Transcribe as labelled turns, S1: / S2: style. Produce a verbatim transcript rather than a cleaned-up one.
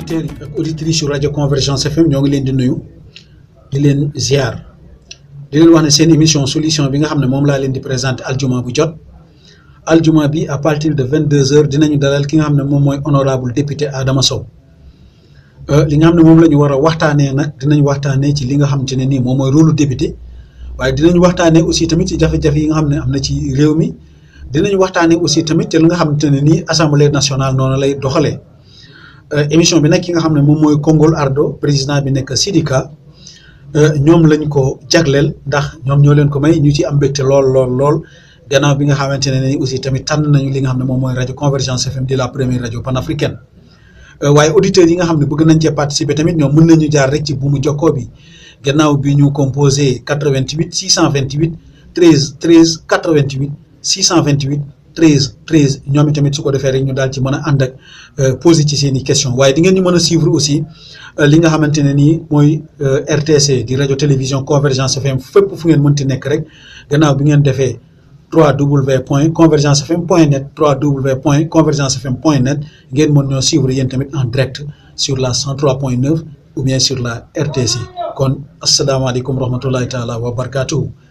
S1: auditeurs yi ak auditrices yu rajo Convergence F M ñoo ngi leen di nuyu di leen ziar di leen wax ne seen émission solution bi nga xam ne moom laa leen di présenter aljuma bu jot aljuma bi à partir de vingt deux heures dinañu dalal ki nga xam ne moom mooy honorable député Adama Sow li nga xam ne moom la ñu war a waxtaanee nag dinañ waxtaanee ci li nga xamante ne nii moom mooy rôle député waaye dinañ waxtaanee aussi tamit ci jafe-jafe yi nga xam ne am na ci réew mi dinañ waxtaanee aussi tamit ci li nga xamante ne nii assemblée nationale noonu lay doxalee. émission bi nag ki nga xam ne moom mooy Kongol Ardo président bi nekk Sidika ñoom lañ ko jagleel ndax ñoom ñoo leen ko may ñu ci am mbégte lool lool lool gannaaw bi nga xamante ne ni aussi tamit tànn nañu li nga xam ne moom mooy rajo Convergence F M di la première rajo panafricaine waaye auditeurs yi nga xam ne bëgg nañ cee participer tamit ñoom mën nañu jaar rek ci buumu jokkoo bi gannaaw bi ñu composé quatre-vingt-huit six cent vingt-huit treize treize quatre-vingt-huit six cent vingt-huit treize treize ñoom tamit su ko defee rek ñu daal ci mën a ànd ak posé ci seen i question waaye di ngeen ñu mën a suivre aussi li nga xamante ne nii mooy R T C di rajo télévision Convergence F M fépp fu ngeen mënti nekk rek gannaaw bi ngeen defee www point convergence f m point net www point convergence f m point net ngeen mën ñoo suivre yéen tamit en direct sur la cent trois point neuf ou bien sur la R T C kon asalaamaaleykum wa rahmatullahi taala wa barakaatuhu